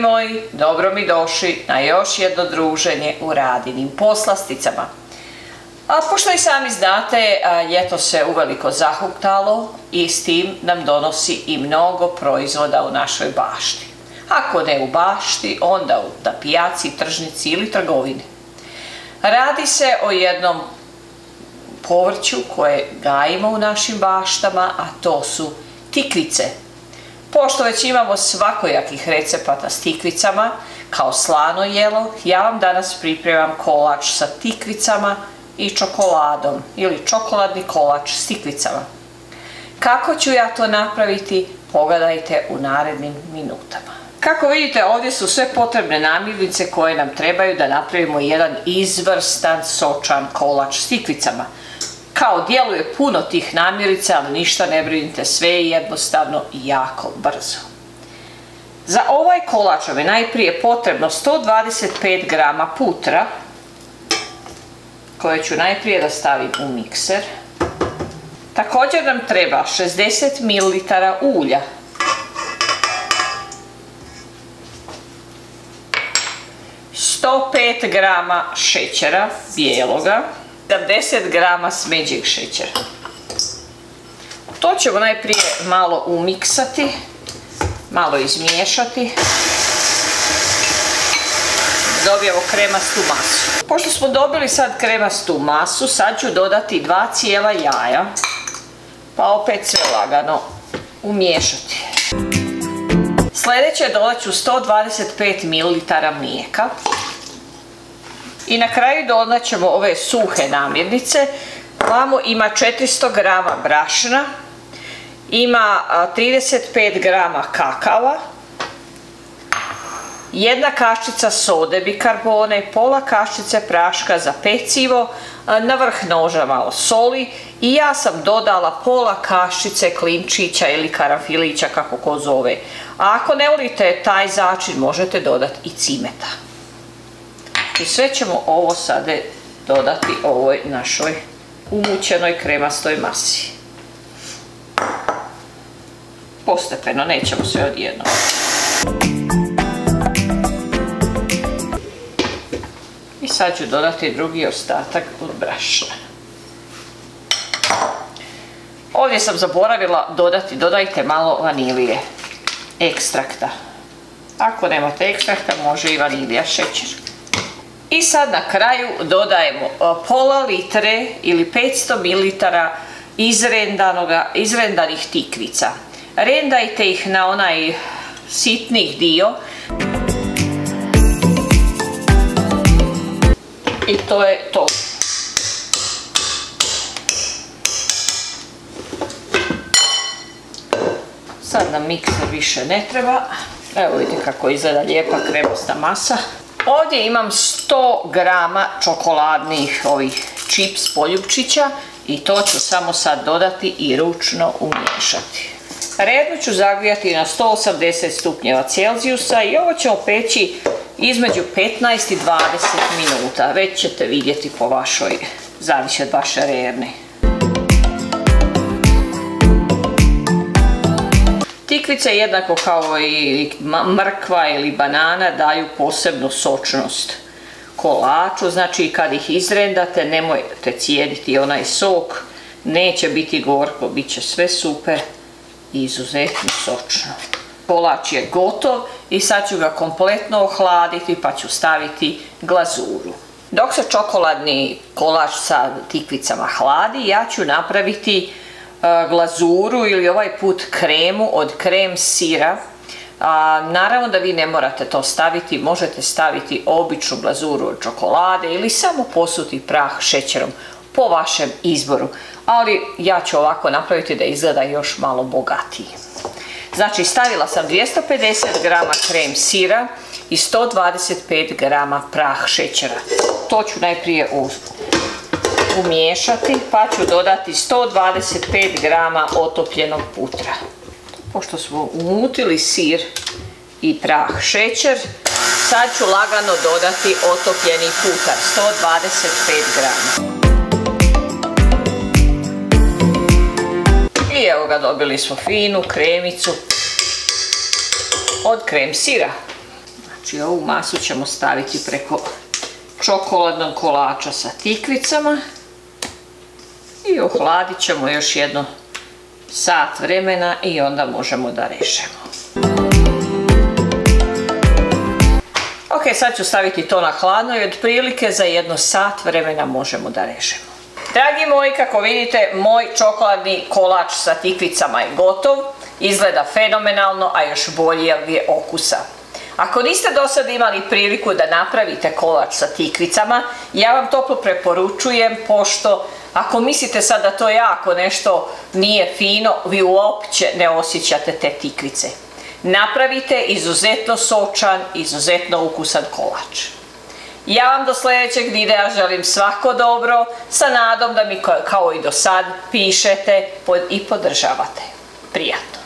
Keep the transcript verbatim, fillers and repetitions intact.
moji, dobro mi došli na još jedno druženje u Radinim poslasticama. A pošto i sami znate, ljeto se uveliko zahuktalo i s tim nam donosi i mnogo proizvoda u našoj bašti. Ako ne u bašti, onda na pijaci, tržnici ili trgovini. Radi se o jednom povrću koje gajimo u našim baštama, a to su tikvice. Pošto već imamo svakojakih recepata s tikvicama, kao slano jelo, ja vam danas pripremam kolač sa tikvicama i čokoladom ili čokoladni kolač s tikvicama. Kako ću ja to napraviti, pogledajte u narednim minutama. Kako vidite, ovdje su sve potrebne namirnice koje nam trebaju da napravimo jedan izvrstan sočan kolač s tikvicama. Kao djeluje puno tih namirnica, ali ništa ne brinite, sve je jednostavno i jako brzo. Za ovaj kolač vam je najprije potrebno sto dvadeset pet grama putra, koje ću najprije da stavim u mikser. Također nam treba šezdeset mililitara ulja, sto pet grama šećera bijeloga, sedamdeset grama smeđeg šećera. To ćemo najprije malo umiksati, malo izmiješati. Dobijemo kremastu masu. Pošto smo dobili sad kremastu masu, sad ću dodati dva cijela jaja, pa opet sve lagano umiješati. Sljedeće dodat ću sto dvadeset pet mililitara mlijeka. I na kraju dodat ćemo ove suhe namirnice. Vamo ima četiristo grama brašna, ima trideset pet grama kakava, jedna kaščica sode bikarbone, pola kaščice praška za pecivo, na vrh noža malo soli i ja sam dodala pola kaščice klinčića ili karanfilića, kako ko zove. A ako ne volite taj začin, možete dodati i cimeta. I sve ćemo ovo sada dodati ovoj našoj umućenoj kremastoj masi. Postepeno, nećemo sve odjednom. I sad ću dodati drugi ostatak od brašna. Ovdje sam zaboravila dodati, dodajte malo vanilije, ekstrakta. Ako nemate ekstrakta, može i vanilija, šećer. I sad na kraju dodajemo pola litre ili petsto mililitara izrendanih tikvica. Rendajte ih na onaj sitnih dio. I to je to. Sad nam mikser više ne treba. Evo vidite kako izgleda lijepa kremasta masa. Ovdje imam sto grama čokoladnih ovih čips poljupčića i to ću samo sad dodati i ručno umiješati. Redno ću zagrijati na sto osamdeset stupnjeva Celzijusa i ovo ćemo peći između petnaest i dvadeset minuta. Već ćete vidjeti po vašoj, zavisi od vaše rerne. Tikvice jednako kao i mrkva ili banana daju posebnu sočnost kolaču, znači kad ih izrendate nemojte cijediti onaj sok, neće biti gorko, bit će sve super i izuzetno sočno. Kolač je gotov i sad ću ga kompletno ohladiti pa ću staviti glazuru. Dok se čokoladni kolač sa tikvicama hladi, ja ću napraviti glazuru ili ovaj put kremu od krem sira. A, naravno da vi ne morate to staviti, možete staviti običnu glazuru od čokolade ili samo posuti prah šećerom po vašem izboru. Ali ja ću ovako napraviti da izgleda još malo bogatiji. Znači stavila sam dvjesto pedeset grama krem sira i sto dvadeset pet grama prah šećera. To ću najprije umiješati pa ću dodati sto dvadeset pet grama otopljenog putra. Pošto smo umutili sir i prah šećer, sad ću lagano dodati otopljeni putar, sto dvadeset pet grama. I evo ga, dobili smo finu kremicu od krem sira. Znači ovu masu ćemo staviti preko čokoladnog kolača sa tikvicama i ohladit ćemo još jedno sat vremena i onda možemo da režemo. Ok, sad ću staviti to na hladno i otprilike za jedno sat vremena možemo da režemo. Dragi moji, kako vidite, moj čokoladni kolač sa tikvicama je gotov. Izgleda fenomenalno, a još bolji je okusa. Ako niste do sad imali priliku da napravite kolač sa tikvicama, ja vam toplo preporučujem, pošto ako mislite sad da to jako nešto nije fino, vi uopće ne osjećate te tikvice. Napravite izuzetno sočan, izuzetno ukusan kolač. Ja vam do sljedećeg videa želim svako dobro, sa nadom da mi kao i do sad pišete i podržavate. Prijatno!